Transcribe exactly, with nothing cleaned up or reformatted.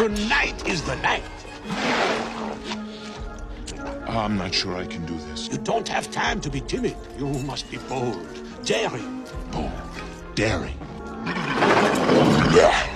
Tonight is the night. I'm not sure I can do this. You don't have time to be timid. You must be bold, daring. Bold, daring. Yeah.